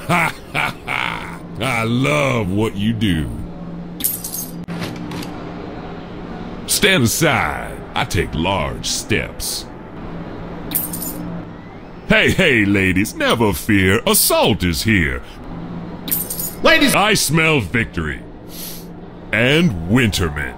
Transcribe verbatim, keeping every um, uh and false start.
Ha ha ha! I love what you do. Stand aside. I take large steps. Hey, hey, ladies, never fear. Assault is here. Ladies, I smell victory. And Winterman.